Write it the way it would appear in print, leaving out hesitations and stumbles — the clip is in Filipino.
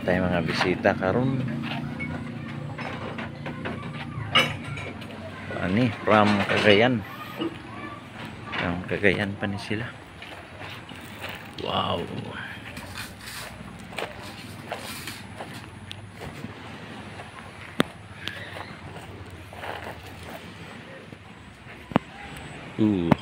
tay mga bisita karon. Ani from Cagayan. Ang Cagayan pa ni sila. Wow. Ooh.